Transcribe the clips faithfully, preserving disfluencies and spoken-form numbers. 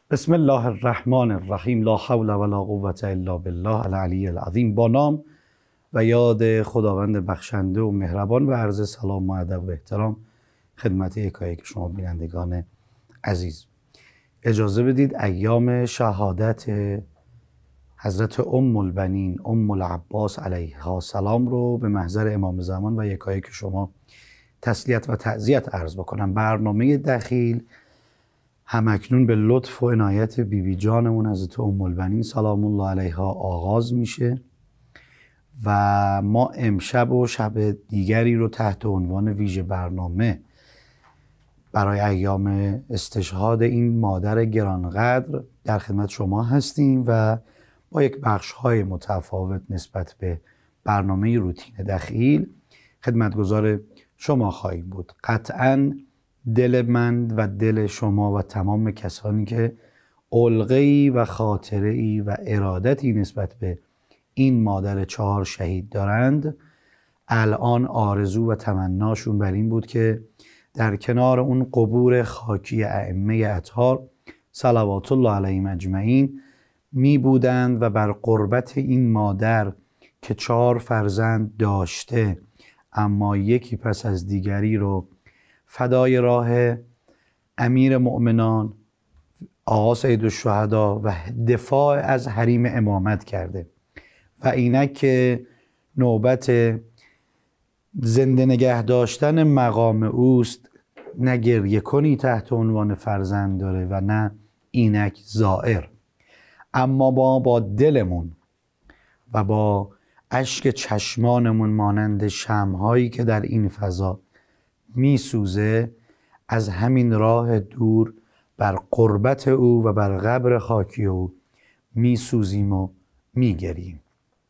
بسم الله الرحمن الرحیم. لا حول ولا قوة الا بالله العلی العظیم. با نام و یاد خداوند بخشنده و مهربان و عرض سلام و ادب و احترام خدمت یکایک شما بینندگان عزیز. اجازه بدید ایام شهادت حضرت ام البنین ام العباس علیها السلام رو به محضر امام زمان و یکایک شما تسلیت و تعزیت عرض بکنم. برنامه دخیل همکنون به لطف و عنایت بیبی بی جانمون حضرت ام البنین سلام الله علیها آغاز میشه و ما امشب و شب دیگری رو تحت عنوان ویژه برنامه برای ایام استشهاد این مادر گرانقدر در خدمت شما هستیم و با یک بخش‌های متفاوت نسبت به برنامه روتین دخیل خدمتگزار شما خواهیم بود. قطعاً دل من و دل شما و تمام کسانی که علقه‌ای و خاطره‌ای و ارادتی نسبت به این مادر چهار شهید دارند الان آرزو و تمناشون بر این بود که در کنار اون قبور خاکی ائمه اطهار صلوات الله علیهم اجمعین می بودند و بر قربت این مادر که چهار فرزند داشته اما یکی پس از دیگری رو فدای راه امیر مؤمنان آقا سید الشهدا و دفاع از حریم امامت کرده و اینک که نوبت زنده نگه داشتن مقام اوست، نه گریه کنی تحت عنوان فرزند داره و نه اینک زائر، اما با با دلمون و با اشک چشمانمون مانند شمع‌هایی که در این فضا می سوزه از همین راه دور بر قربت او و بر قبر خاکی او می سوزیم و می گریم.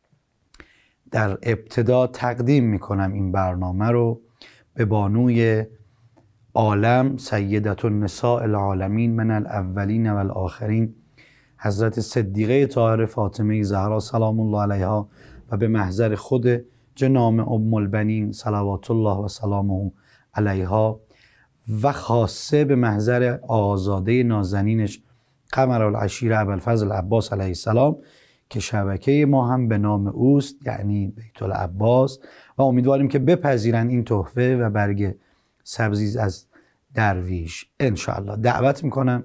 در ابتدا تقدیم می کنم این برنامه رو به بانوی عالم سیدة النساء العالمین من الاولین و الاخرین حضرت صدیقه طاهره فاطمه زهرا سلام الله علیها و به محضر خود جناب ام البنین صلوات الله و سلامه علیها و خاصه به محضر آقازاده نازنینش قمرالعشیر ابوالفضل عباس علیه السلام که شبکه ما هم به نام اوست، یعنی بیت العباس، و امیدواریم که بپذیرن این تحفه و برگ سبزی از درویش انشاءالله. دعوت میکنم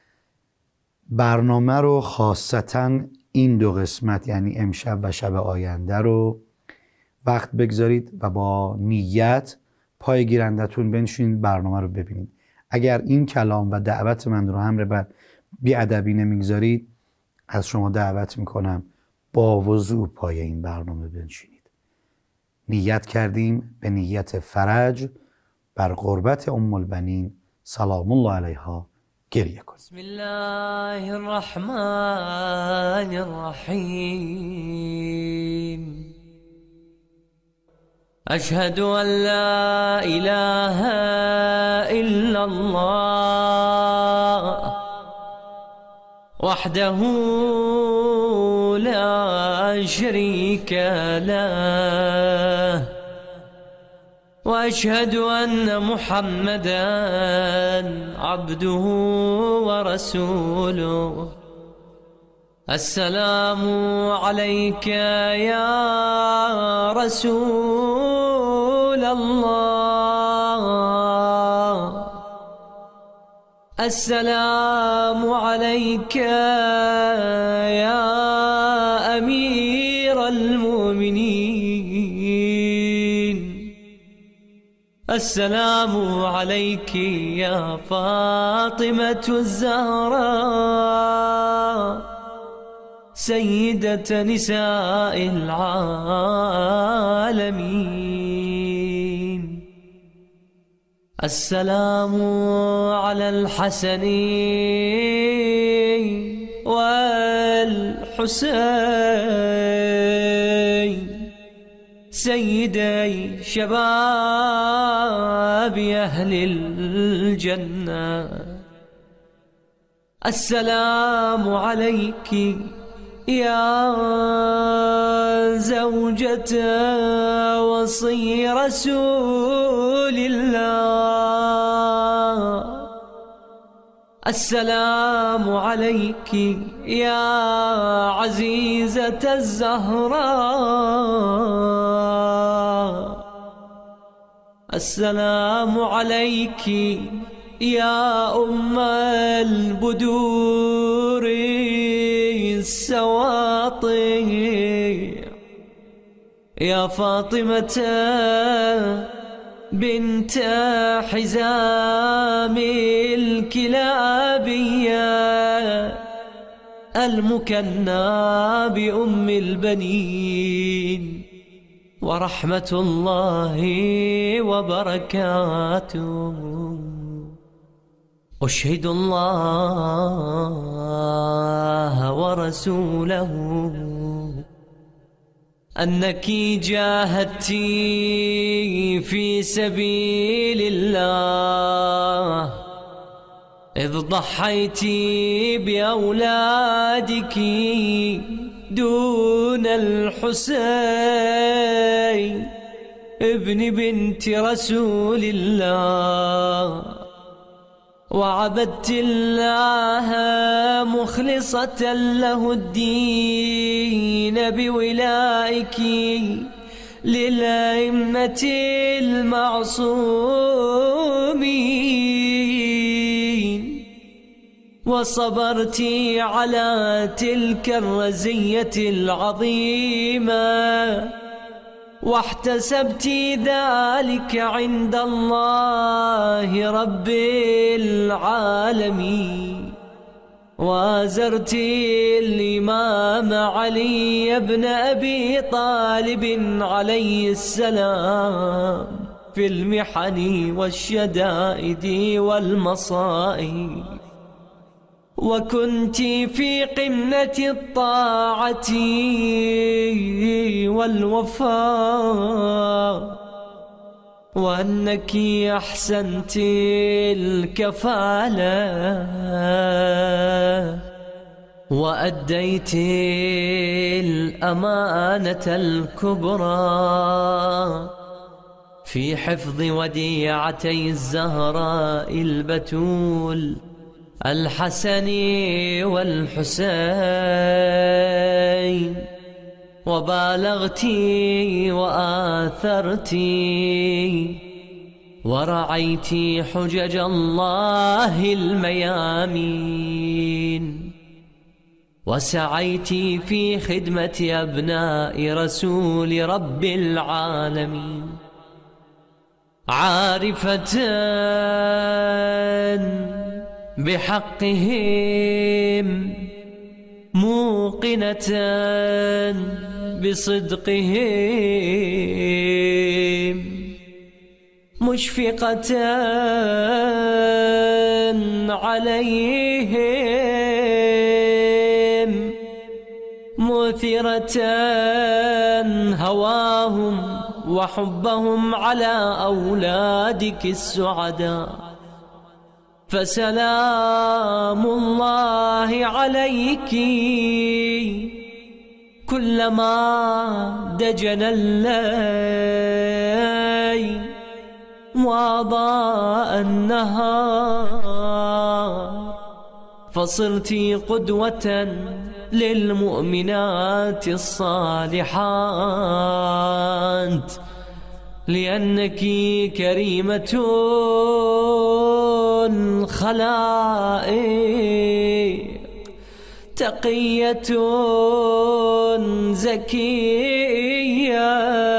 برنامه رو خاصتا این دو قسمت یعنی امشب و شب آینده رو وقت بگذارید و با نیت پای گیرندتون بنشینید برنامه رو ببینید. اگر این کلام و دعوت من رو همراه بر بی‌ادبی نمیگذارید از شما دعوت میکنم با وضوح پای این برنامه بنشینید. نیت کردیم به نیت فرج بر قربت ام البنین سلام الله علیها گریه کنیم. بسم الله الرحمن الرحیم. أشهد أن لا إله إلا الله وحده لا شريك له وأشهد أن محمدا عبده ورسوله. السلام عليك يا رسول الله. السلام عليك يا أمير المؤمنين. السلام عليك يا فاطمة الزهراء سيدة نساء العالمين. السلام على الحسن والحسين سيدي شباب أهل الجنة. السلام عليك يا زوجة وصي رسول الله. السلام عليك يا عزيزة الزهراء، السلام عليك يا أم البدور السواطع، يا فاطمة بنت حزام الكلابية المكنى بأم البنين، ورحمة الله وبركاته. أشهد الله ورسوله أنك جاهدت في سبيل الله، إذ ضحيت بأولادك دون الحسين ابن بنت رسول الله، وعبدت الله مخلصة له الدين بولائك للأئمة المعصومين، وصبرت على تلك الرزية العظيمة، واحتسبت ذلك عند الله رب العالمين، وازرت الإمام علي بن أبي طالب عليه السلام في المحن والشدائد والمصائب، وكنت في قمة الطاعة والوفاء، وأنك أحسنت الكفالة وأديت الأمانة الكبرى في حفظ وديعتي الزهراء البتول الحسن والحسين، وبالغت وآثرت ورعيت حجج الله الميامين، وسعيت في خدمة أبناء رسول رب العالمين، عارفة بحقهم موقنة بصدقهم، مشفقة عليهم، مثيرة هواهم وحبهم على أولادك السعداء. فسلام الله عليك كلما دجن الليل وأضاء النهار، فصرت قدوة للمؤمنات الصالحات، لأنك كريمة الخلائق، تقية زكية،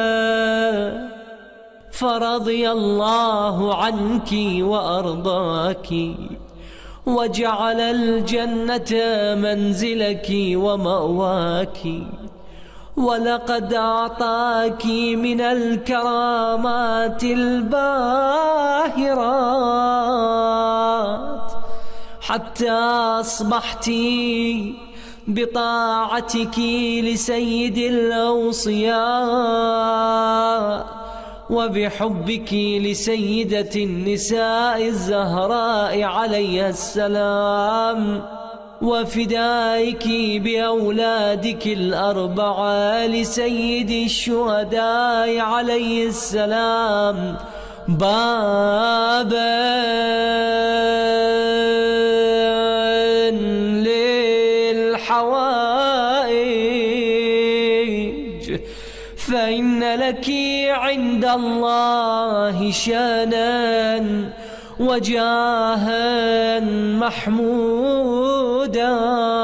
فرضي الله عنك وأرضاك، وجعل الجنة منزلك ومأواك، ولقد أعطاك من الكرامات الباهرات، حتى أصبحت بطاعتك لسيد الأوصياء وبحبك لسيدة النساء الزهراء عليها السلام، وفدائك بأولادك الأربعة لسيد الشهداء عليه السلام، بابا لك عند الله شانا وجاها محمودا،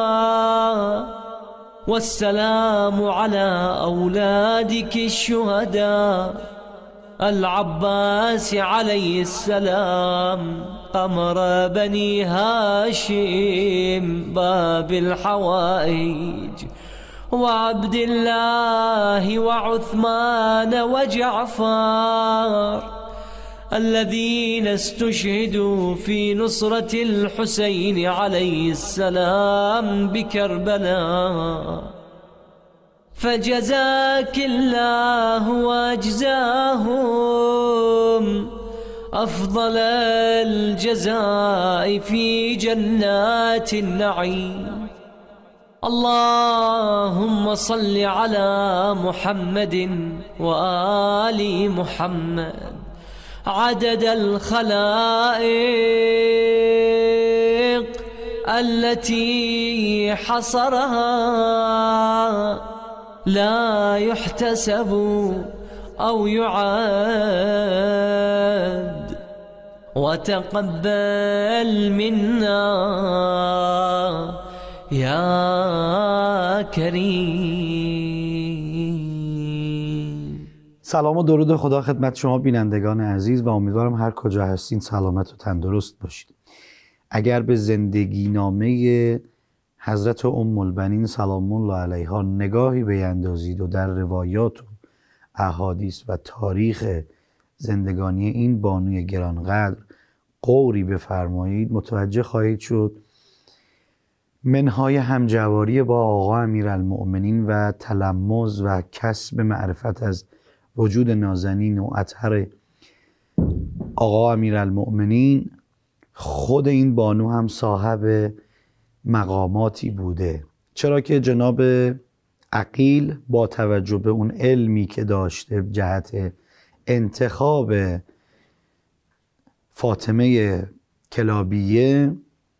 والسلام على أولادك الشهداء العباس عليه السلام قمر بني هاشم باب الحوائج، وعبد الله وعثمان وجعفر الذين استشهدوا في نصرة الحسين عليه السلام بكربلاء، فجزاك الله واجزاهم أفضل الجزاء في جنات النعيم. اللهم صل على محمد وآل محمد عدد الخلائق التي حصرها لا يحتسب أو يعاد، وتقبل منا یا کریم. سلام و درود خدا خدمت شما بینندگان عزیز و امیدوارم هر کجا هستین سلامت و تندرست باشید. اگر به زندگی نامه حضرت ام البنین سلام الله علیها نگاهی بیندازید و در روایات و احادیث و تاریخ زندگانی این بانوی گرانقدر غوری بفرمایید، متوجه خواهید شد منهای همجواری با آقا امیرالمؤمنین و تلمذ و کسب معرفت از وجود نازنین و اطهر آقا امیرالمؤمنین، خود این بانو هم صاحب مقاماتی بوده. چرا که جناب عقیل با توجه به اون علمی که داشته جهت انتخاب فاطمه کلابیه،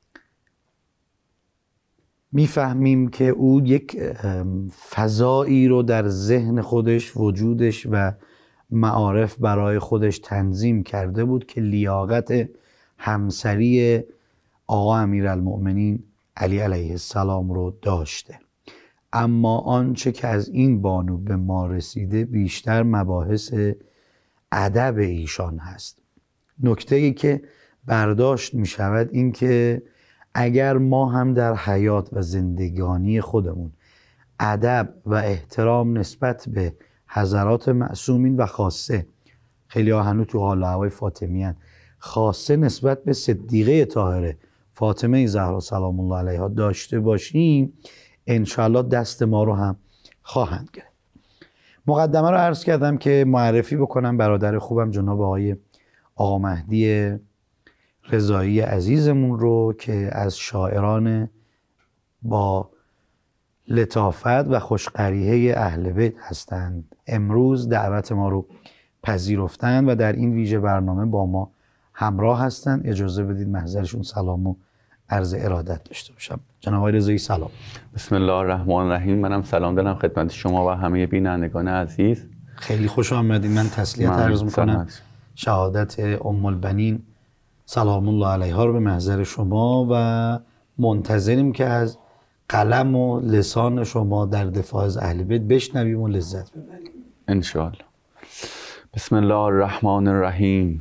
میفهمیم که او یک فضایی رو در ذهن خودش، وجودش و معارف برای خودش تنظیم کرده بود که لیاقت همسری آقا امیرالمؤمنین علی علیه السلام رو داشته. اما آنچه که از این بانو به ما رسیده بیشتر مباحث ادب ایشان هست. نکته‌ای که برداشت می شود این که اگر ما هم در حیات و زندگانی خودمون ادب و احترام نسبت به حضرات معصومین و خاصه، خیلی ها هنوز تو حال و هوای فاطمی هستند، خاصه نسبت به صدیقه طاهره فاطمه زهرا سلام الله علیها داشته باشیم، انشاءالله دست ما رو هم خواهند گرفت. مقدمه رو عرض کردم که معرفی بکنم برادر خوبم جناب آقای آقا مهدی رضایی عزیزمون رو که از شاعران با لطافت و خوشقریحه اهل بیت هستند. امروز دعوت ما رو پذیرفتند و در این ویژه برنامه با ما همراه هستند. اجازه بدید محضرشون سلام و عرض ارادت داشته باشم. جناب آقای رضایی سلام. بسم الله الرحمن الرحیم. منم سلام دارم خدمت شما و همه بینندگان عزیز. خیلی خوش آمدید. من تسلیت عرض میکنم شهادت ام البنین سلام الله علیها رو به محضر شما و منتظریم که از قلم و لسان شما در دفاع از اهل بیت بشنویم و لذت ببریم ان شاء الله. بسم الله الرحمن الرحیم.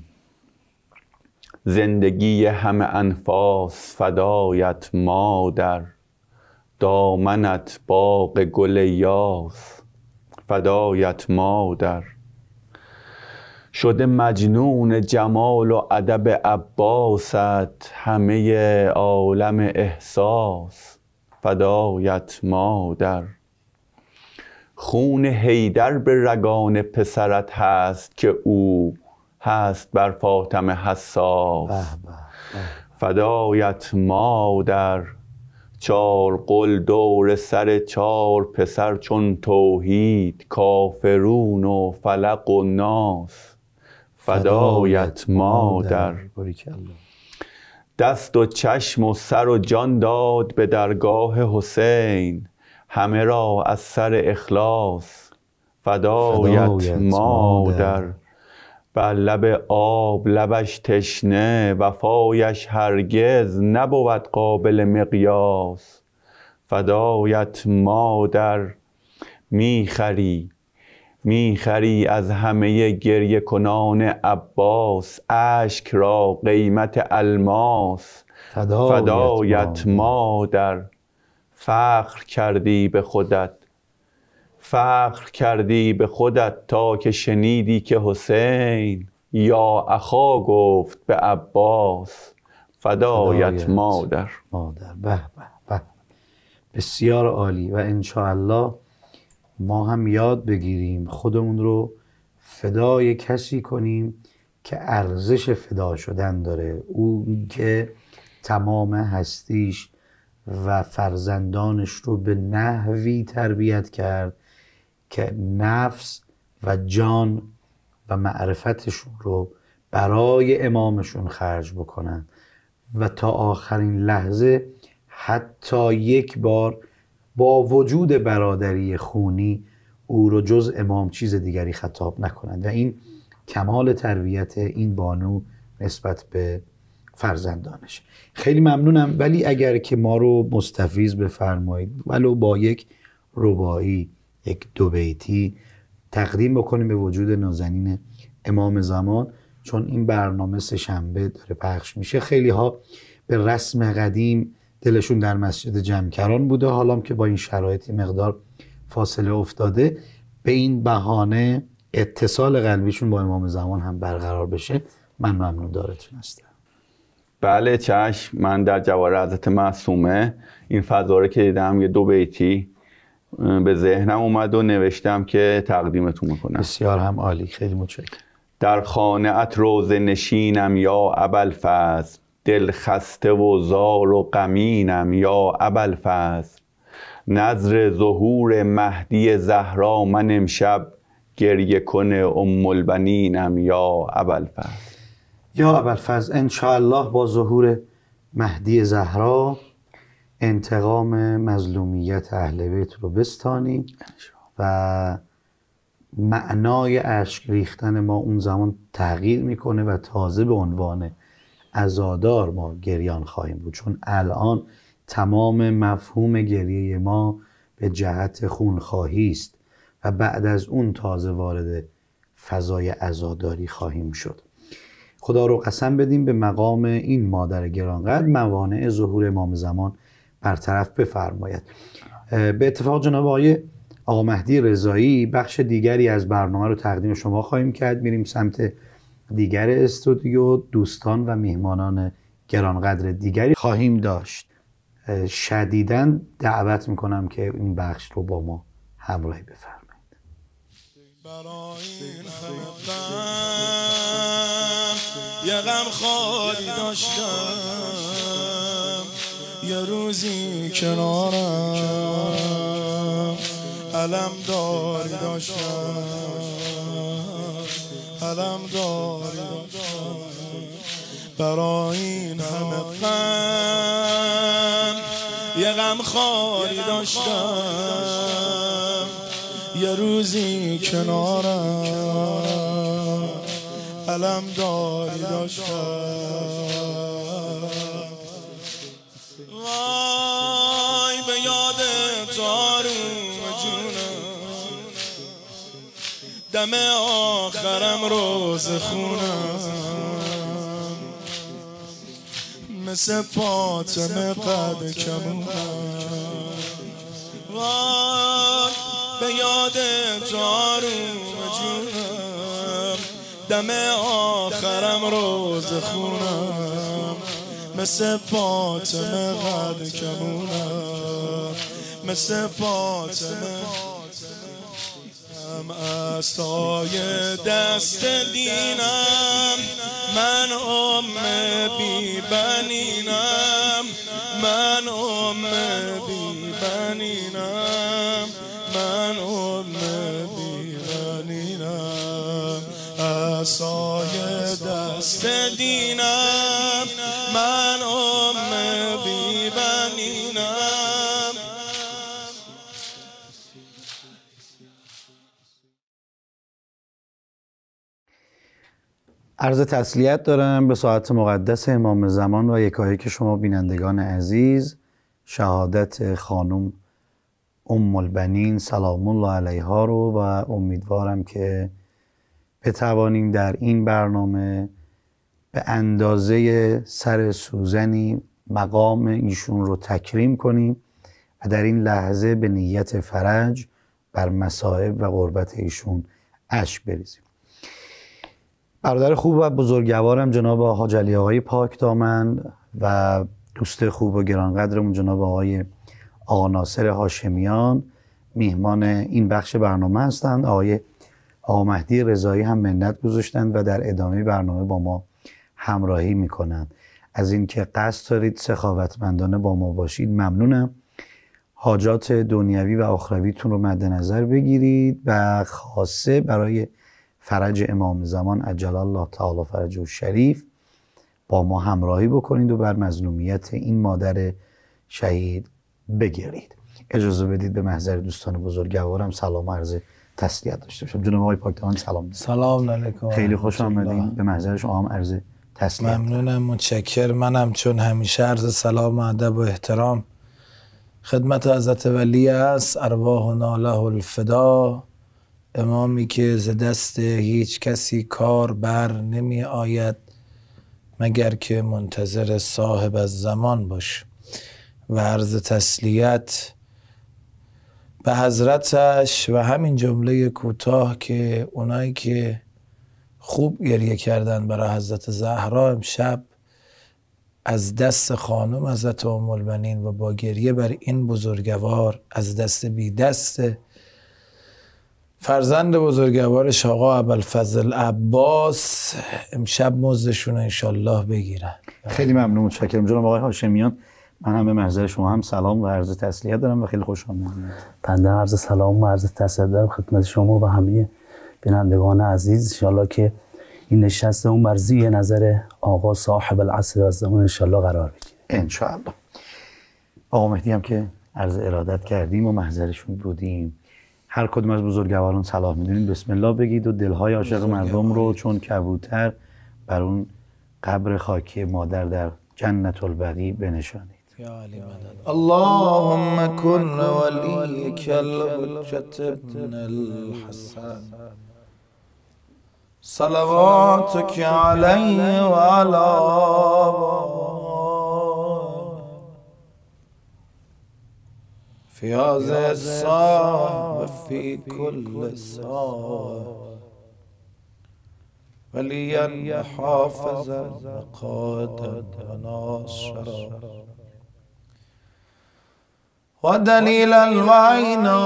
زندگی همه انفاس فدایت مادر، دامنت باغ گل یاس فدایت مادر. شده مجنون جمال و ادب عباست، همه عالم احساس فدایت مادر. خون حیدر به رگان پسرت هست که او هست بر فاطمه حساس فدایت مادر. چار قل دور سر چار پسر چون توحید، کافرون و فلق و ناس فدایت مادر. دست و چشم و سر و جان داد به درگاه حسین، همه را از سر اخلاص فدایت مادر. بر لب آب لبش تشنه، وفایش هرگز نبود قابل مقیاس. فدایت مادر. میخری میخری از همه گریه کنان عباس، اشک را قیمت الماس. فدایت, فدایت مادر. فخر کردی به خودت فخر کردی به خودت تا که شنیدی که حسین یا اخا گفت به عباس. فدایت, فدایت مادر. مادر. به به به، بسیار عالی. و انشاءالله ما هم یاد بگیریم خودمون رو فدای کسی کنیم که ارزش فدا شدن داره. اون که تمام هستیش و فرزندانش رو به نحوی تربیت کرد که نفس و جان و معرفتشون رو برای امامشون خرج بکنن و تا آخرین لحظه حتی یک بار با وجود برادری خونی او رو جز امام چیز دیگری خطاب نکنند. و این کمال تربیت این بانو نسبت به فرزندانش. خیلی ممنونم. ولی اگر که ما رو مستفیض بفرمایید ولو با یک رباعی، یک دو بیتی تقدیم بکنیم به وجود نازنین امام زمان، چون این برنامه سه شنبه داره پخش میشه. خیلی ها به رسم قدیم دلشون در مسجد جمکران بوده، حالا که با این شرایط مقدار فاصله افتاده، به این بهانه اتصال قلبیشون با امام زمان هم برقرار بشه. من ممنون دارتون هستم. بله چشم. من در جوار حضرت معصومه این فضا رو که دیدم یه دو بیتی به ذهنم اومد و نوشتم که تقدیمتون میکنم. بسیار هم عالی، خیلی متشکرم. در خانه ات روضه نشینم یا ابوالفضل، دل خسته و زار و غمینم یا ابوالفضل. نذر ظهور مهدی زهرا من امشب، گریه کنه ام البنینم یا ابوالفضل. یا ابوالفضل، انشاءالله با ظهور مهدی زهرا انتقام مظلومیت اهل بیت رو بستانیم و معنای اشک ریختن ما اون زمان تغییر میکنه و تازه به عنوان عزادار ما گریان خواهیم بود، چون الان تمام مفهوم گریه ما به جهت خونخواهی است و بعد از اون تازه وارد فضای عزاداری خواهیم شد. خدا رو قسم بدیم به مقام این مادر گرانقدر موانع ظهور امام زمان برطرف بفرماید. به اتفاق جناب آقای آقا مهدی رضایی بخش دیگری از برنامه رو تقدیم شما خواهیم کرد. میریم سمت دیگر استودیو، دوستان و میهمانان گرانقدر دیگری خواهیم داشت. شدیداً دعوت میکنم که این بخش رو با ما همراهی بفرمایید. برای این همه غم یه غم خالی داشتم، یه روزی کنارم علم داری داشتم، علم داری داشتم. برای این همه غم یه غم خالی داشتم، یه روزی کنارم علم داری داشتم. وای به یاد تو آروم جونم، دم آخرم روز خونم، مثل فاطمه قد کمونم. وای به یاد تو آروم جونم، دم آخرم روز خونم، مثل فاطمه قد کمونم، مثل فاطمه. عصای دست دینم، من ام بی بنینم، من ام بی بنینم، من ام بی بنینم. عصای دست دینم، من ام بی بنینم. عرض تسلیت دارم به ساعت مقدس امام زمان و یکایک شما بینندگان عزیز. شهادت خانم ام البنین سلام الله علیها رو و امیدوارم که بتوانیم در این برنامه به اندازه سر سوزنی مقام ایشون رو تکریم کنیم و در این لحظه به نیت فرج بر مصائب و قربت ایشون اشک بریزیم. برادر خوب و بزرگوارم جناب حاج علی آقای پاک دامن و دوست خوب و گرانقدرمون جناب آقای آقا ناصر هاشمیان میهمان این بخش برنامه هستند. آقای آقا مهدی رضایی هم منت گذاشتند و در ادامه برنامه با ما همراهی میکنند. از اینکه قصد دارید سخاوتمندانه با ما باشید ممنونم. حاجات دنیوی و اخرویتون رو مد نظر بگیرید و خاصه برای فرج امام زمان عجل الله تعالی فرجه شریف با ما همراهی بکنید و بر مظلومیت این مادر شهید بگیرید. اجازه بدید به محضر دوستان بزرگوارم سلام و عرض تسلیت داشته باشم. جناب آقای پاکدامن سلام. سلام علیکم. خیلی خوش آمدید. به محضر شما هم عرض تسلیت. ممنونم، متشکر. منم چون همیشه عرض سلام و ادب و احترام خدمت حضرت ولی است. ارواحنا له الفدا. امامی که ز دست هیچ کسی کار بر نمی آید مگر که منتظر صاحب از زمان باش و عرض تسلیت به حضرتش و همین جمله کوتاه که اونایی که خوب گریه کردن برای حضرت زهرا امشب از دست خانم حضرت ام البنین و با گریه بر این بزرگوار از دست بی دست فرزند بزرگوارش آقا ابوالفضل عباس امشب مزدشون انشالله بگیرن. خیلی ممنون، متشکرم جناب آقای هاشمیان. من هم به محضر شما هم سلام و عرض تسلیت دارم و خیلی خوش آمدید. بنده عرض سلام و عرض تسلیت دارم خدمت شما و همه بینندگان عزیز. انشالله که این نشست اون مرضی نظر آقا صاحب العصر و الزمان انشالله قرار بگیره. انشالله. آقا مهدی هم که عرض ارادت کردیم و محضرشون بودیم. هر کدوم از بزرگواران صلاح میدونید بسم الله بگید و دلهای عاشق مردم رو چون کبوتر بر اون قبر خاکی مادر در جنت البقیع بنشانید. یا علی مدد. اللهم کن ولیک الحجة ابن الحسن صلواتک علیه و علی في هذه الساعة وفي كل ساعة وليا حافظا وقائدا وناصرا ودليلا وعينا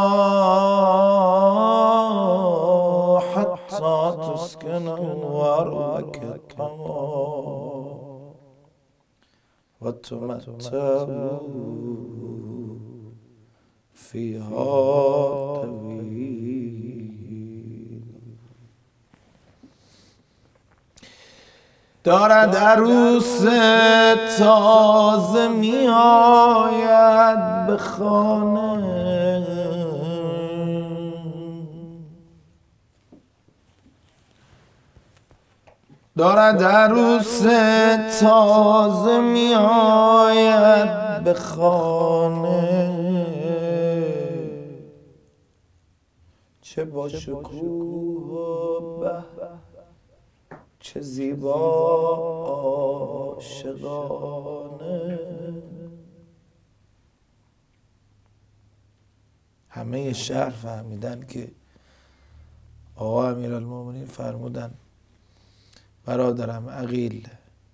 حتى تسكنه أرضك الطمع وتمتعه فيها طويل. دارد عروس تازه می آید به خانه دارد عروس تازه می آید به خانه چه با شکوه و به چه زیبا عاشقانه. همه شهر فهمیدن که آقا امیرالمومنین فرمودن برادرم عقیل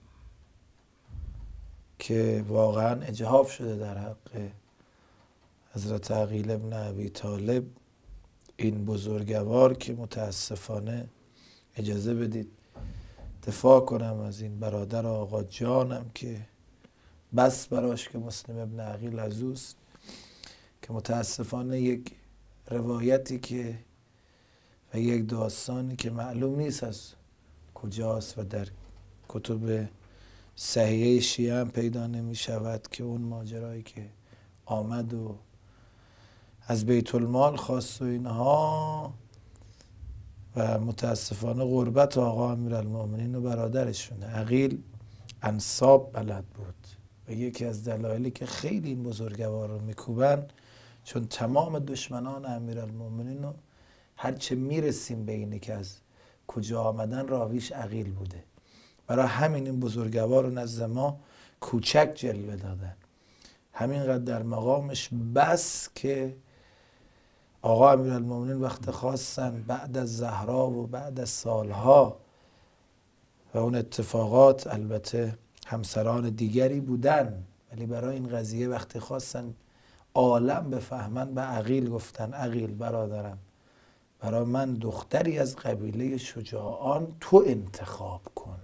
که واقعا اجحاف شده در حق حضرت عقیل ابن ابی طالب، این بزرگوار که متاسفانه اجازه بدید دفاع کنم از این برادر آقا جانم که بس براش که مسلم ابن عقیل عزوست، که متاسفانه یک روایتی که و یک داستانی که معلوم نیست از کجاست و در کتب صحیحه شیعه هم پیدا نمی شود که اون ماجرایی که آمد و از بیت المال خواست و اینها و متاسفانه غربت آقا امیرالمؤمنین و برادرشونه. عقیل انساب بلد بود و یکی از دلایلی که خیلی این بزرگوار رو میکوبن چون تمام دشمنان امیرالمؤمنین رو هرچه میرسیم به اینه که از کجا آمدن راویش عقیل بوده. برای همین این بزرگوار رو نزد ما کوچک جلوه دادن. همینقدر در مقامش بس که آقا امیرالمؤمنین وقت خواستن بعد از زهرا و بعد از سالها و اون اتفاقات، البته همسران دیگری بودن، ولی برای این قضیه وقتی خواستن عالم بفهمن به عقیل گفتن عقیل برادرم برای من دختری از قبیله شجاعان تو انتخاب کن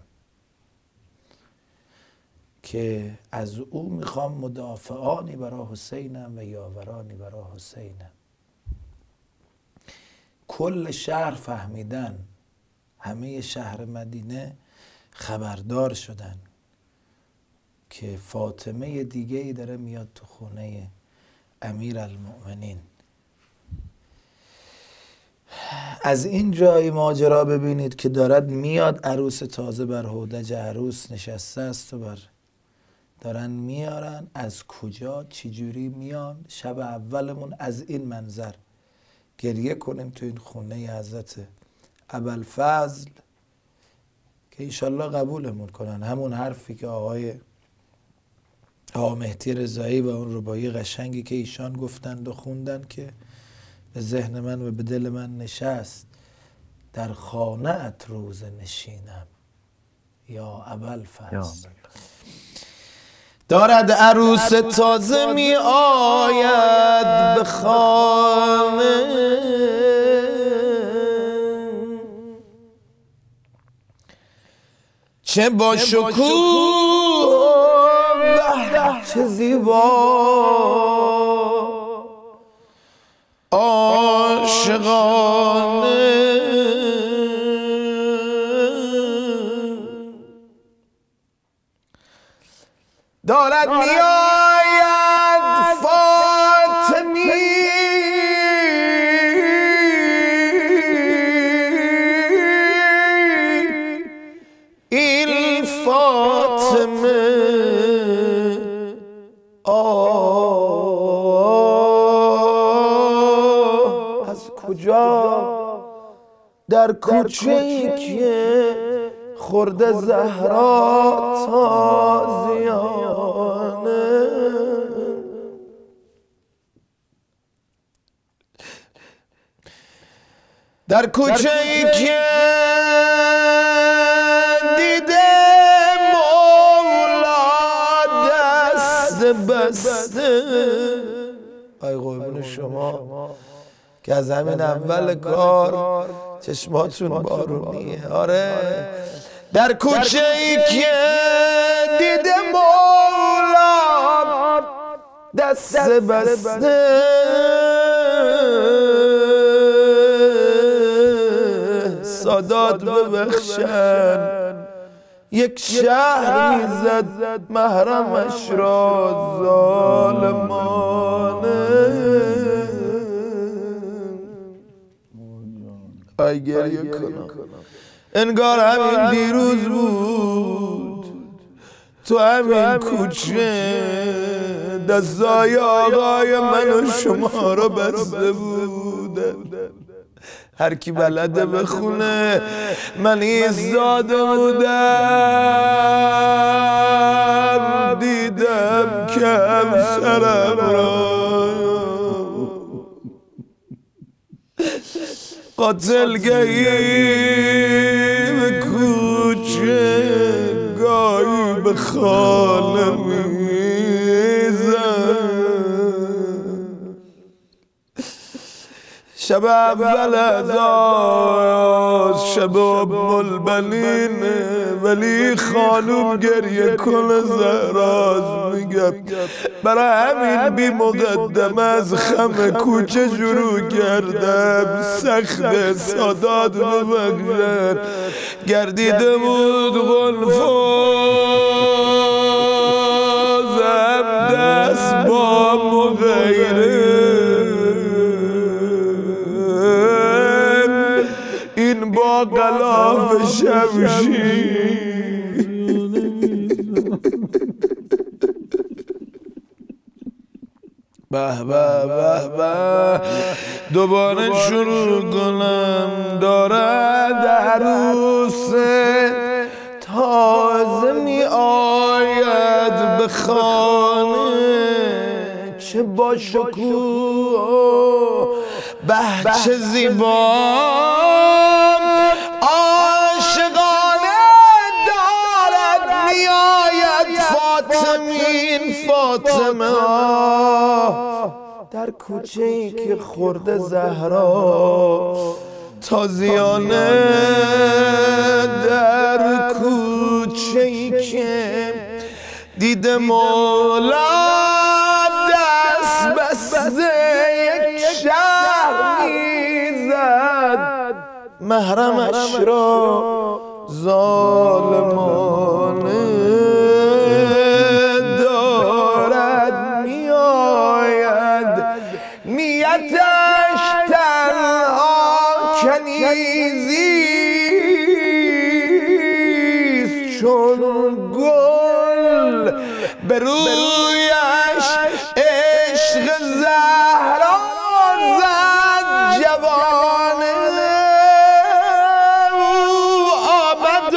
که از او میخوام مدافعانی برای حسینم و یاورانی برای حسینم. کل شهر فهمیدن، همه شهر مدینه خبردار شدن که فاطمه دیگه ای داره میاد تو خونه امیرالمؤمنین. از این جای ماجرا ببینید که دارد میاد، عروس تازه بر هودج عروس نشسته است و بر دارن میارن. از کجا چجوری میان؟ شب اولمون از این منظر گریه کنیم تو این خونه حضرت ابوالفضل که انشالله قبولمون کنن. همون حرفی که آقای آقا مهدی رضایی و اون ربایی قشنگی که ایشان گفتند و خوندن که به ذهن من و به دل من نشست. در خانه ات روز نشینم یا ابوالفضل. دارد عروس تازه می آید به خانه، چه با شکوه چه زیبا عاشقانه. دارد می آید فاطمی این فاطمه آه از کجا؟ در کوچه ای که خورده زهرا تازیانه. در کوچه ای که دیده مولا دست بسته. ای قربون شما که از همین اول کار چشماتون بارونیه. آره در کوچه ای که دیده مولا دست بسته. سادات ببخشن یک شهر میزد محرمش را ظالمانه. ای گریه کنم انگار همین دیروز بود تو همین کوچه دستای آقای من و شما رو بسته بوده. هر کی بلده بخونه من ایستاده بودم دیدم کم سرم را قاتل گهی به کوچه گاهی به خانه میزن. شب اول از آز شب ام البنین ولی خانوم گریه کنه زهراز میگم برای همین بی مقدم از خم کوچه شروع کردم. سخت سادات ببخشن گردیده بود غلفازم دست با مغیره. این شمشیر. به به به به دوباره شروع کنم دارد عروس تازه می آید به خانه، چه با شکوه به چه زیبا عاشقانه دارد می آید فاطمین فاطمه در کوچه ای که خورده زهرا تازیانه، در کوچه ای که دیده مولا دست بسته یک شهر میزد محرمش را ظالمانه دارد میآید، نیتش تنها کنیزیست چون گل به رویش عشق زهرا زد جوانه، او آمد و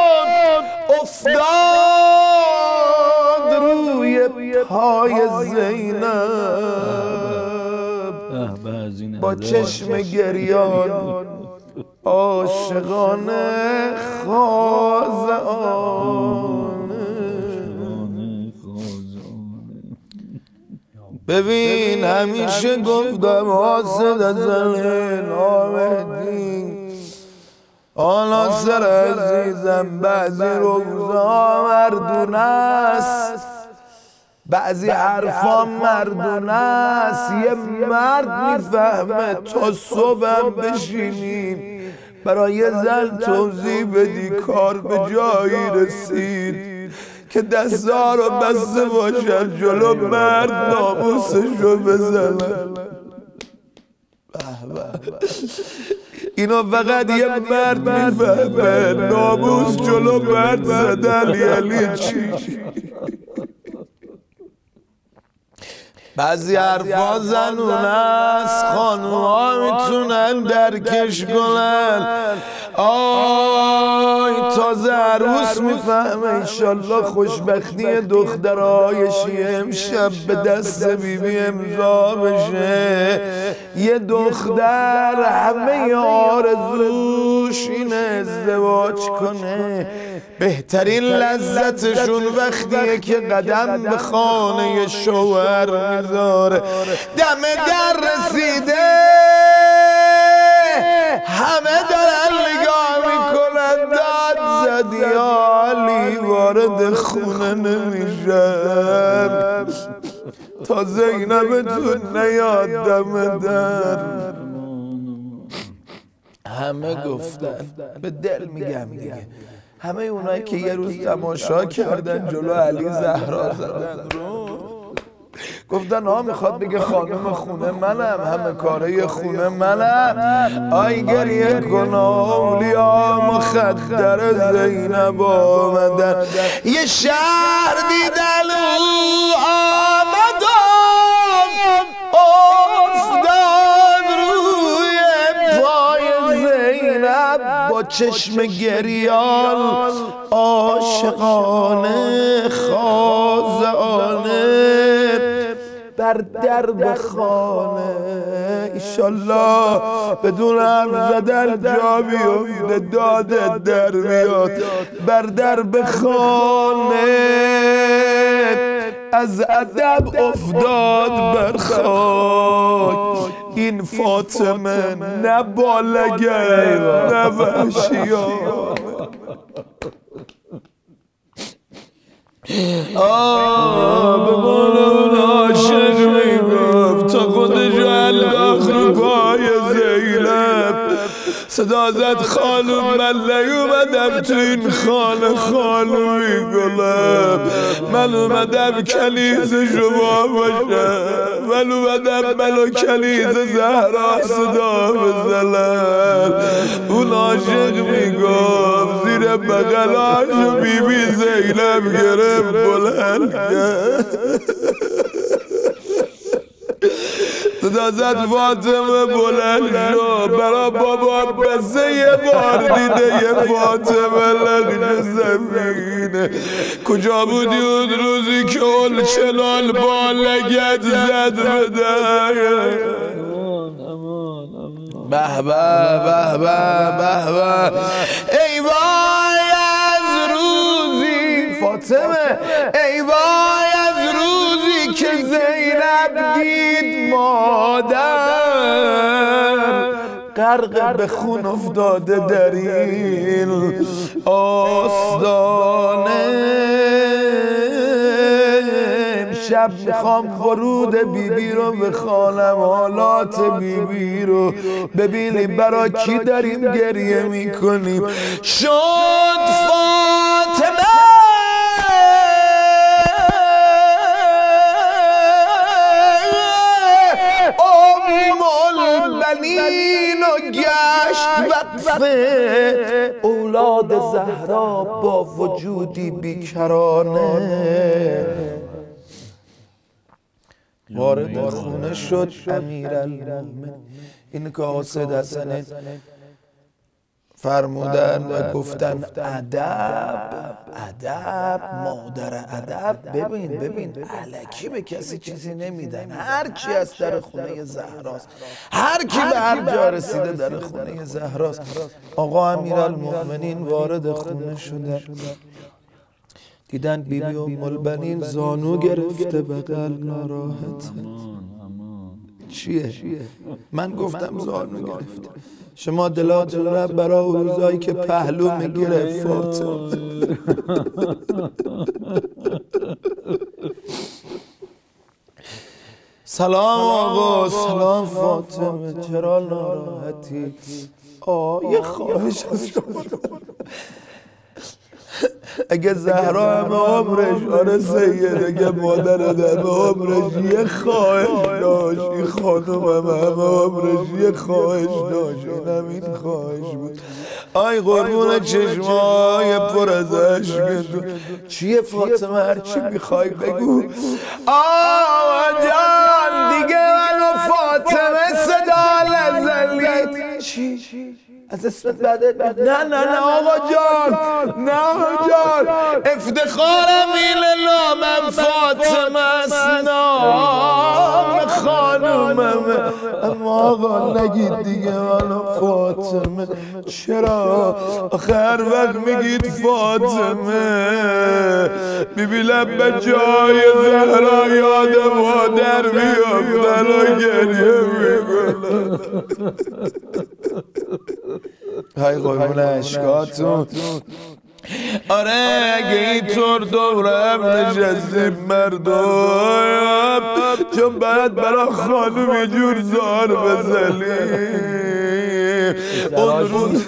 افتاد روی پای زینب با چشم گریان عاشقانه خاضعانه. ببین همیشه گفتم حاسد از نامدی آنا سر عزیزم بعضی روزا مردون است، بعضی حرفا مردونه است. یه مرد میفهمه تا صبحم بشینیم برای زن توضیح بدی کار به جایی رسید که دستا رو بسته باشن جلو مرد ناموسشو بزنن. اینا فقط یه مرد میفهمه ناموس جلو مرد زدن یعنی چی. بعضی حرفا زنونه است خانوها میتونن درکش کنن. آی تازه عروس میفهمه انشالله خوشبختی دخترهای شیعه امشب به دست بیبی امضا بشه. یه دختر همه آرزوش اینه ازدواج کنه، بهترین لذتشون وقتیه که قدم به خانه شوهر میذاره. دم در رسیده همه دارن نگاه میکنن داد زدی علی وارد خونه نمیشن تا زینبتون نیاد دم در. همه گفتن به دل میگم دیگه، همه اونایی که یه روز تماشا کردن جلو علی زهرا زدن رو گفتن ها میخواد بگه خانم خونه منم، همه کاره خونه منم. آی گریه کن اولیا مخدر زینب آمدن، یه شهر دیدن او آمدن افتاد روی پای زینب با چشم گریان عاشقانه خاضعانه بر درب خانه. ایشالله بدون حرف زدن جا بیفته دادت در بیاد. بر درب خانه از ادب افتاد بر خاک این فاطمه، نه بالگه نه وحشیان. آه به قول اون عاشق میگفت تا خودش انداخت رو پای زینب. صدا زد خانوم من نیومدم تو این خانه خانومی گلم، من اومدم کنیز شما باشم، من اومدم منو کنیز زهرا صدا بزنم. اون عاشق میگفت زیر بغلاشو بی بی زینب گرفت بلند کرد، صدا زد فاطمه بلند شو، برا بابا بسه یه بار دیده یه فاطمه لغش زمینه. کجا بودی اون روزی که اون چنان با لگت زد به در؟ به به به به به به ای وای از روزی فاطمه، ای وای از روزی که زینب دید مادر غرق به خون افتاده در این آستانه. شب میخوام ورود بیبی بی رو بخوانم، حالات بیبی بی رو ببینیم برا کی داریم گریه میکنیم. شد فاطمه ام البنین و گشت وقفه اولاد زهرا با وجودی بیکرانه. وارد خونه شد امیرالمومنین، این که حاسد حسنین فرمودن و گفتن ادب ادب مادر ادب. ببین ببین الکی به کسی چیزی نمیدن، هر کی از در خونه زهراست، هر کی به هر جا رسیده در خونه زهراست. آقا امیرالمومنین وارد خونه شدن، دیدن بیبی ام البنین زانو گرفته بغل ناراحته. چیه؟ من گفتم زانو گرفته، شما دلاتون رو برای روزایی که پهلو میگیره فاطمه. سلام آقا، سلام فاطمه، چرا ناراحتی؟ آه یه خواهش از شما، اگه زهرا همه عمرش آره سید، اگه مادرت همه عمرش یه خواهش داشت، این خانم هم همه عمرش یه خواهش داشت، این هم این خواهش بود. آی قربون چشمای پر از عشق تو. چیه فاطمه؟ هرچی میخوای بگو. آقا جان دیگه منو فاطمه صدا نزنید. چی؟ از اسمت بعدت نه نه نه آقا جان، نه آقا جان، افتخارم اینه نامم فاطمه است، نام خانوممه. اما آقا نگید دیگه منو فاطمه. چرا؟ آخه هر وقت میگید فاطمه بیبی لب به جای زهرا یاد مادر بیافتن و گریه میکنن. های قربون عشقاتون. آره اگه اینطور دورم نشستیم مردم، چون باید برا خانوم یه جور زار بزنیم. اون روز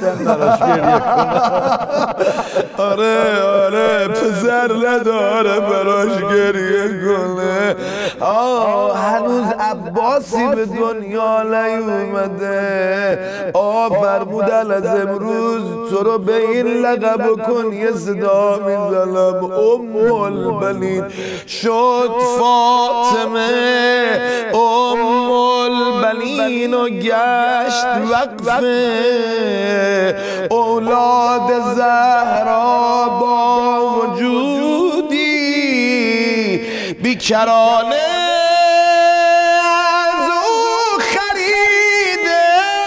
آره آره پسر نداره براش گریه کنه. آه هنوز عباسی به دنیا نیومده. آه فرمودن از امروز تو رو به این لقب کن یه صدا میزنم ام البنین. شد فاطمه ام البنین و گشت وقفه اولاد زهرا با وجودی بیکرانه از او خریده.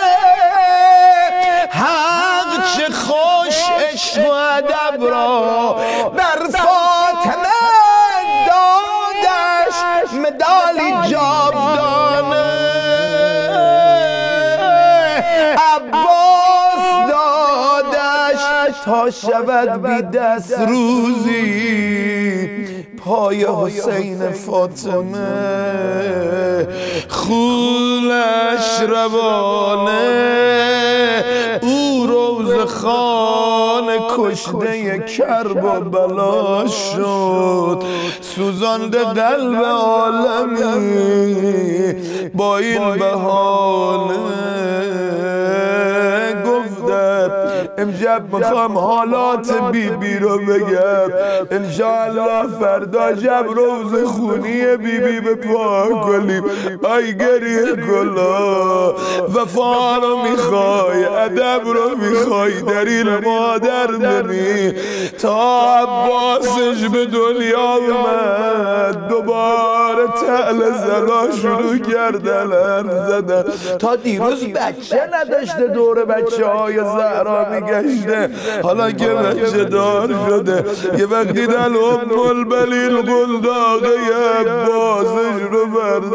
حق چه خوش عشق و ادب را بر فاطمه دادش مدالی جاودانه. عباس دادش تا شود بی دست روزی های حسین فاطمه خونش روانه او روز خان کشته کرب و بلا شد سوزانده قلب عالمی با این بهانه امشب میخوام حالات بی بی رو بگم انشاءالله فردا شب روز خونی بی بی به پا کنیم ای گریه گلا وفا رو میخوای ادب رو میخوای در این مادر ببین تا عباسش به دنیا اومد دوباره تعل زنا شروع کردن حرف زدن تا دیروز بچه نداشته دور بچه های زهرا میگشته حالا که بچه دار شده یه وقت دیدن ام البلیل قلداغه عباسش رو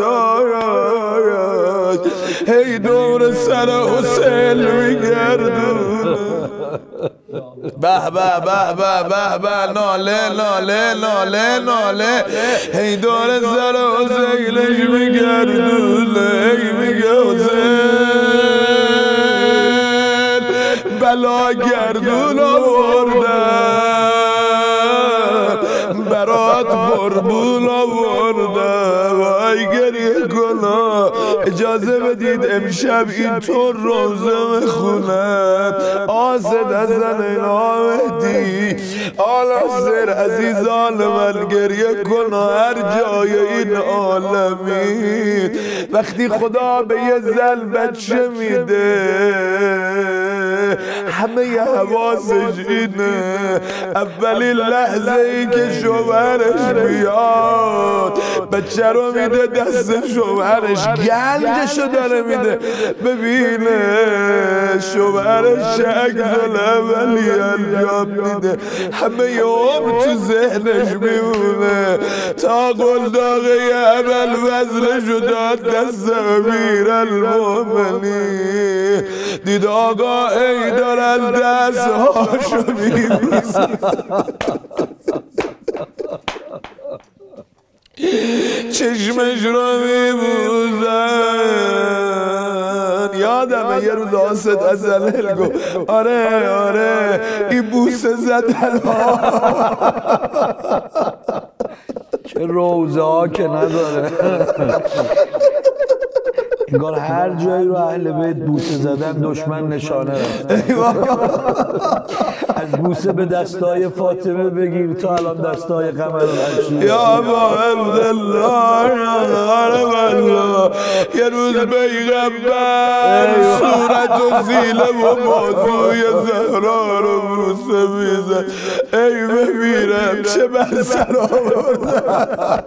برداشت هی دور سر حسین میگردون به به به به به به ناله ناله ناله ناله هی دور سر حسینش میگردونه هی میگه حسین بلا گردون آوردن برات بربون آوردن وای گریه کنا اجازه بدید امشب اینطور روزه میخونم آسد حسن مهدی آل حسین عزیزان من گریه کنا هر جای این عالمین وقتی خدا به یه زن بچه میده همه ی حواسش اینه اولین لحظه ای که شوهرش بیاد بچه رو میده دست شوهرش گنجشو داره میده ببینه شوهرش عکس الاولی انجام میده همه ی عمر تو ذهنش میمونه تا قلداغه اول وزنشو داد دست امیرالمومنین دید آقا ای دارن دست هاشو میبوزن چشمش رو میبوزن یادمه یه روز آسد از الهل گفت آره آره این بوسه زدن ها چه روزه ها که نداره انگار هر جایی رو اهل بیت بوسه زدن دشمن نشانه رفت از بوسه به دستای فاطمه بگیر تا الان دستای قمر العشیر یا ابا عبدالله الله یه روز پیغمبر صورت و زیله و بازوی زهرا رو بوسه میزد ای بمیرم چه بر سر آوردم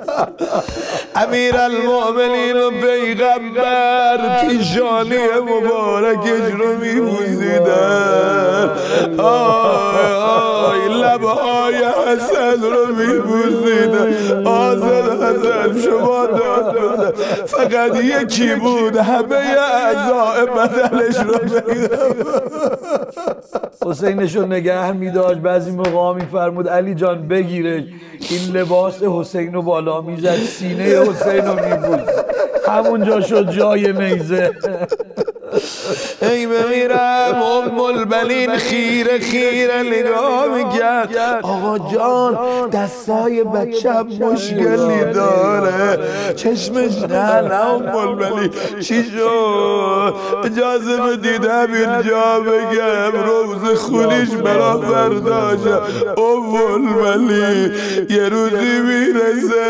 امیرالمومنین و پیغمبر پیشانی مبارکش رو میبوسیدن آی آی لبهای حسن رو میبوسیدن آزد حسن شما داد بودن فقط یکی بود همه اعضاء بدنش رو میدن حسینش رو نگه میداشت بعضی موقع میفرمود علی جان بگیرش این لباس حسین رو بالا میزد سینه حسین رو میبوس همونجا شد جای نیزه ای بمیرم ام البنین خیره خیره نگاه میکرد آقا جان دستای بچم مشکلی داره چشمش نه نه ام البنین چی شد اجازه بدیدم اینجا بگم روز خونیش برا فرداشم ام البنین یه روزی میرسه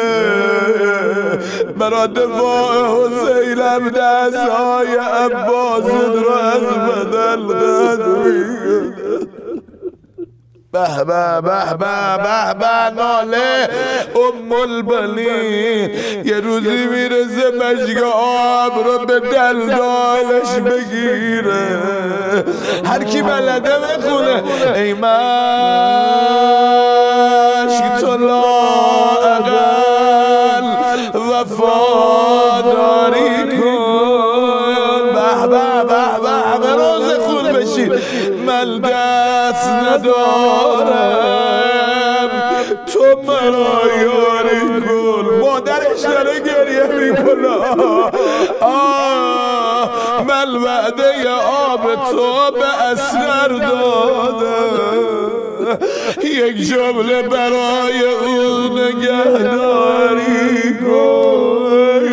برا دفاع حسینم دستای عباس رو از بدل قد میگه به به به به به به ناله ام البنین یه روزی میرسه مشک آب رو به دلدالش بگیره هر کی بلده بخونه ای مشک تو لااقل وفاداری کن به به به به روز خون بشید من دست ندارم تو مرا یاری کن. مادرش داره گریه میکنه. آه من وعده آب تو به اسرار دادم، یک جمله برای اون نگهداری کن.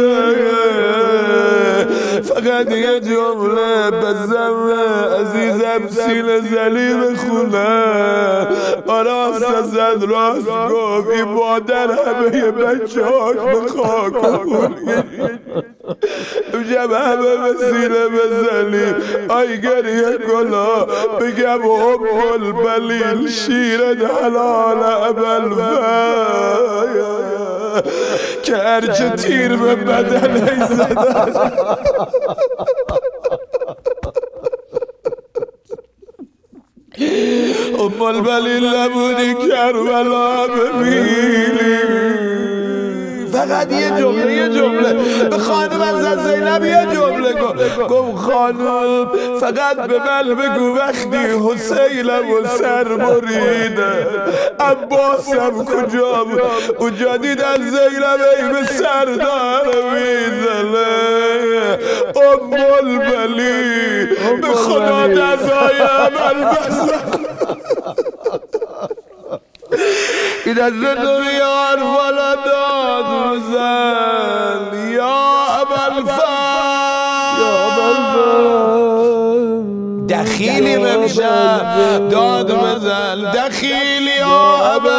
فقط یه جمله بزن عزیزم، سینه زلیل خونه. آراست زد راست گفت این مادر همه بچه هاش به خاک جب همه به سینه بزنیم. آی گریه کلا بگم ام البلیل شیرت حلال ابل که هرچه تیر به بدن زدن. ام البلیل نبودی کربلا ببینی. فقط یه جمله یه جمله به خانم از زینب یه جمله گفت خانم فقط به من بگو وقتی حسینم و سر بریده عباسم کجا بود. اونجا دیدن زینب ای به سر داره میزنه. ام البلیل به خدا دزای عمل بزن. این از دنیا والا داد بزن یا ابوالفضل. دخیلی امشب داد بزن دخیل یا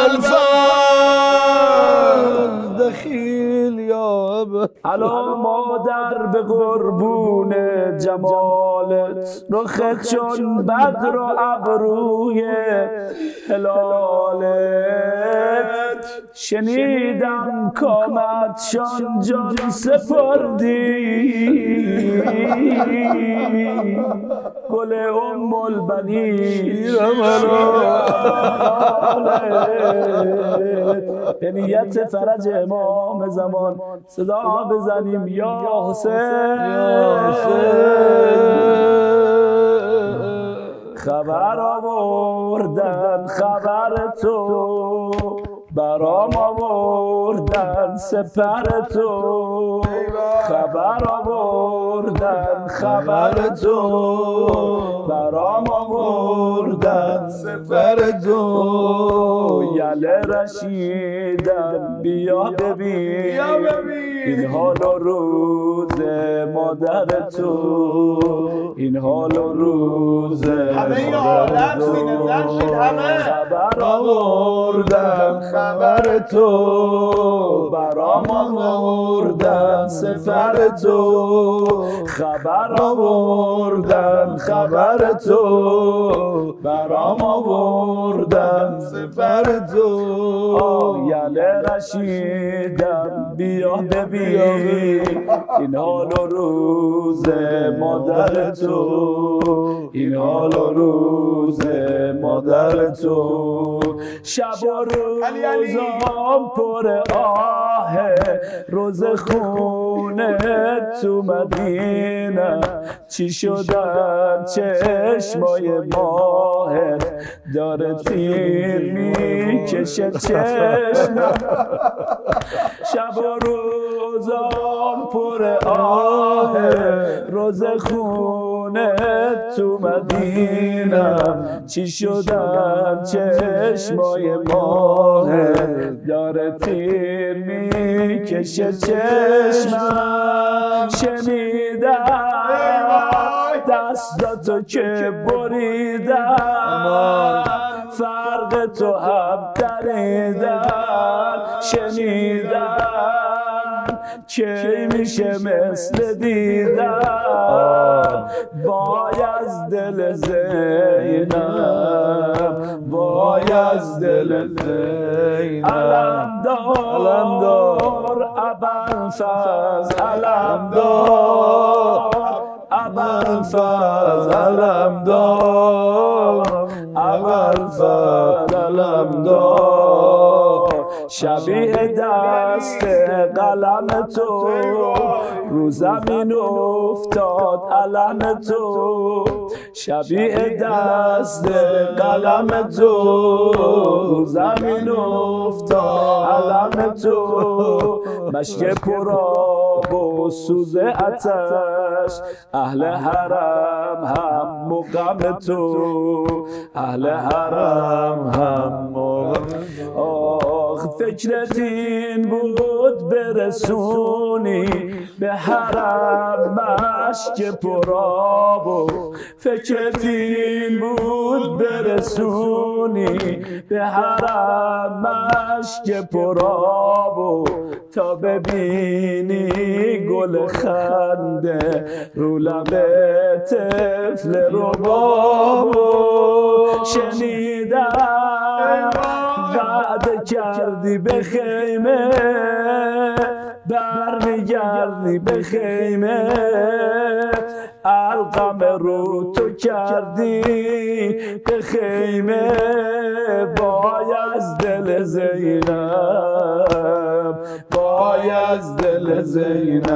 ابوالفضل. دخیل یا ابوالفضل. الا مادر به قربون جمالت، رخت چون بدر و ابروی هلالت. شنیدم کامت شان جان سپردی، گل ام البنین به نیت فرج امام زمان صدا بزنیم یا حسین. خبر آوردن خبر تو، برام آوردن سپر تو. خبر آوردن خبر تو، برام آوردن سپر تو. یله رشیدم بیا ببین این حال و روز مادر تو. این حال و روز همه عالم سینه زن شد. همه خبر آوردن خبر تو، برام آوردن سفر تو. خبر آوردن خبر تو، برام آوردن سفر تو. یله رشیدم بیا ببین این حال و روز مادر تو. این حال و روز مادر تو. شب و روزام پر آه، روز خونه تو مدینه. چی شدن چشمای ماهت داره تیر میکشه چشم. شب و روزام پر آه، روز خونه تو مدینه. چی شدن چشمای ماهت داره تیر میکشه چشمم. شنیدم دستاتو که بریدن، فرق تو هم دریدن. شنیدم کی میشه مثل دیدن. وای از دل زینب، وای از دل زینب. علم دار ابوالفضل، علم دار ابوالفضل، علم دار ابوالفضل، علم دار. شبیه دست قلم تو رو زمین افتاد علم تو شبیه دست قلم تو رو زمین افتاد علم تو مشک پرآب و سوز آتش اهل حرم هم مقام تو اهل حرم هم مقام آخ فکرت این بود برسونی به حرم مشک پرآب و فکرت این بود برسونی به حرم مشک پرآب و تا ببینی گل خنده رو لب طفل رباب شنیدم وعده کردی به خیمه برمیگردی به خیمه القم رو تو کردی به خیمه وای از دل زینب وای از دل زینب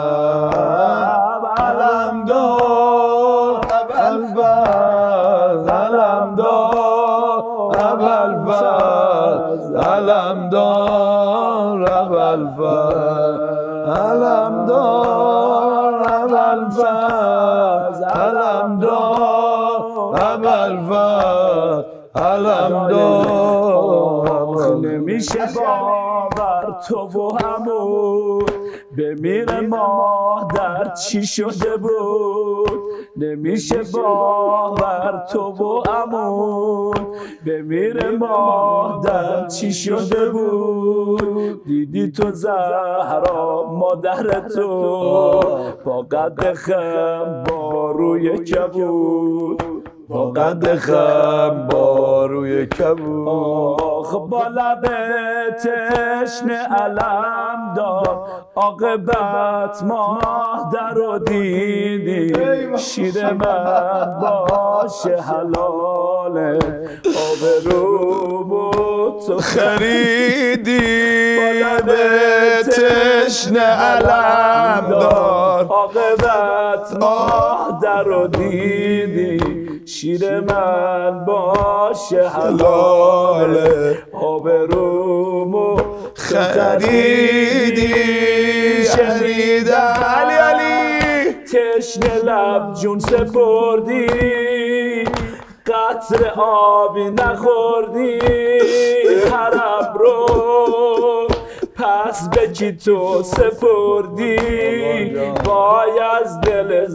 علم دار ابوالفضل علم دار ابوالفضل علم دار ابوالفضل علم دار ابوالفضل علم دار ابوالفضل علم دار نمیشه باور تو و همون بمیره مادر چی شده بود نمیشه باور تو و عمون بمیره مادر چی شده بود دیدی تو زهرا مادر تو با قد خم با روی کبود با قد خم با روی کبود آخ با لب تشنه علم دار عاقبت مادر رو دیدی شیر من باشه حلاله آبرومو تو خریدی با لب تشنه علم دار عاقبت مادر رو دیدی شیر من باشه حلاله آبرومو خریدی شنیدم علی علی تشنه لب جون سپردی قطر آبی نخوردی حرم رو پس به کی تو سپردی وای از دل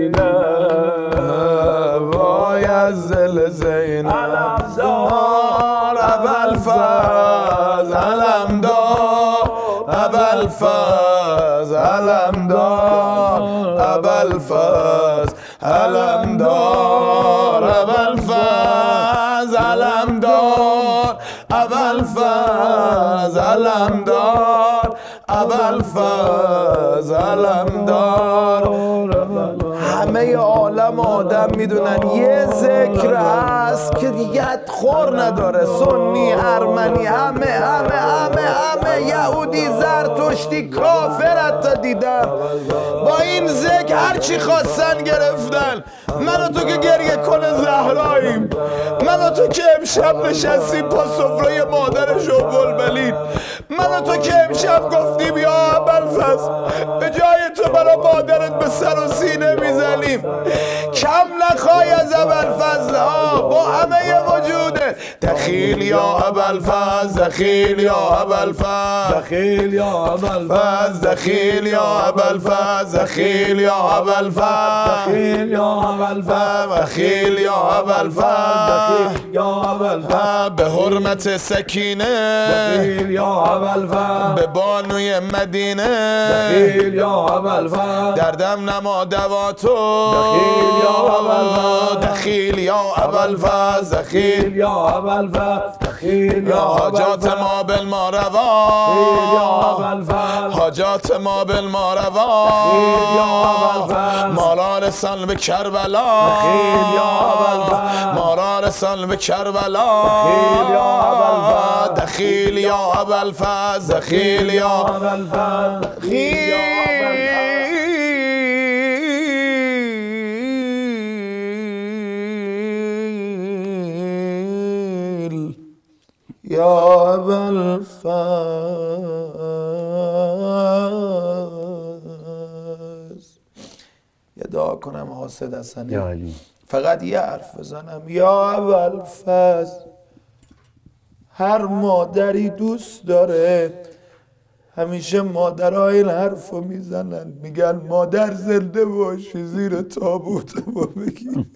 زینب وای از دل زینب علم دار ابوالفضل علم دار ابوالفضل علم دار ابوالفضل علم دار ابوالفضل علم دار ابوالفضل علم دار ابوالفضل علم دار همه عالم آدم میدونن یه ذکر هست که دیگه خور نداره سنی ارمنی همه همه همه همه یهودی زرتشتی کافر حتی دیدم با این ذکر هرچی خواستن گرفتن من و تو که گریه کنه زهراییم من و تو که امشب نشستیم پا سفره مادرش و بلبلین من و تو که امشب گفتیم یا ابوالفضل به جای تو برا مادرت به سر و سینه میزنیم کم نخوای از ابوالفضل ها با همه وجوده دخیل یا ابوالفضل دخیل یا ابوالفضل دخیل یا ابوالفضل دخیل یا ابوالفضل دخیل یا ابوالفضل دخیل یا ابوالفضل دخیل یا ابوالفضل یا ابوالفضل به حرمت سکینه دخیل یا ابوالفضل به بانوی مدینه دخیل یا ابوالفضل دردم نما دوا تو دخیل یا ابوالفضل دخیل یا ابوالفضل دخیل یا ابوالفضل ابوالفضل دخیل یا حاجات ما بالما روا حاجات ما بالما روا ما را رسان به کربلا ما را رسان به کربلا دخیل یا ابوالفضل دخیل یا ابوالفضل یا ابوالفضل. یه دعا کنم حاسد حسنی یا علی فقط یه حرف بزنم یا ابوالفضل. هر مادری دوست داره همیشه مادرها این حرف رو میزنن میگن مادر زنده باشی زیر تابوت ما بگی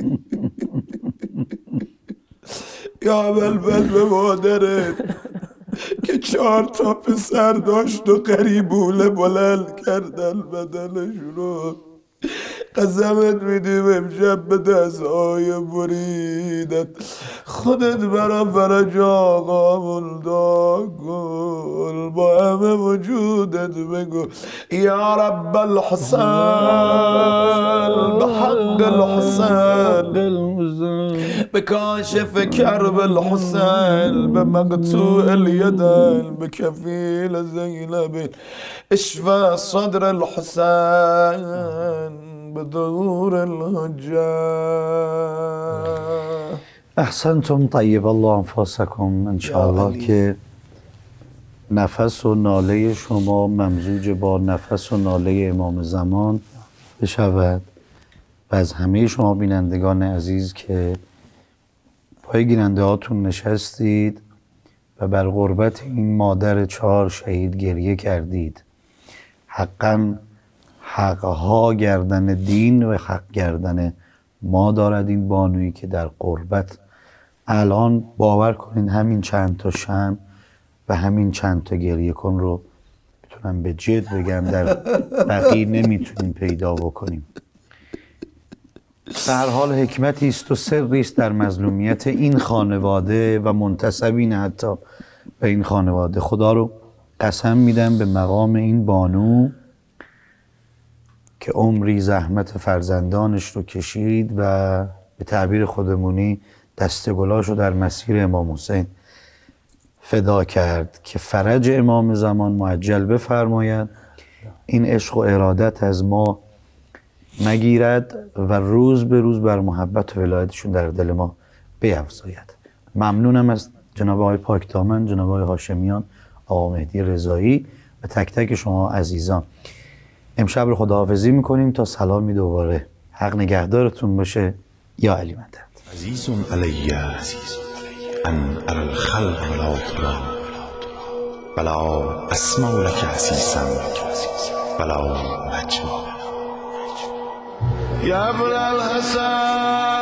یا ابوالفضل به مادرت که چهار تا پسر داشت و قریبوله بلند کردن بدنش رو قسمت میدیم امشب به دستهای بریدت خودت برا فرج آقا ملدا گل با همه وجودت بگو یا رب الحسن بحق الحسن بکاشف کرب الحسن بمقطوع اليدين بكفيل زينب اشفى صدر الحسين بدور الحجة. احسنتم طیب الله انفاسکم. انشاءالله که نفس و ناله شما ممزوج با نفس و ناله امام زمان بشود و از همه شما بینندگان عزیز که پای گیرنده هاتون نشستید و بر غربت این مادر چهار شهید گریه کردید. حقا حقها گردن دین و حق گردن ما دارد این بانویی که در غربت الان باور کنین همین چند تا شمع و همین چند تا گریه کن رو میتونم به جد بگم در بقیه نمیتونیم پیدا بکنیم. در حال حکمتی است و سری است در مظلومیت این خانواده و منتسبین حتی به این خانواده. خدا رو قسم میدم به مقام این بانو که عمری زحمت فرزندانش رو کشید و به تعبیر خودمونی دست گلاش رو در مسیر امام حسین فدا کرد که فرج امام زمان معجل بفرماید، این عشق و ارادت از ما نگیرد و روز به روز بر محبت و ولایتشون در دل ما بیفزاید. ممنونم از جناب آقای پاکدامن، جناب آقای هاشمیان، آقا مهدی رضایی و تک تک شما عزیزان. امشب رو خداحافظی میکنیم تا سلامی دوباره. حق نگهدارتون باشه. یا علی مدد. عزیز علی ان ارى الخلق ولا ترى ولا اسمع لك عسیسا ولا نجما یا ابن الحسن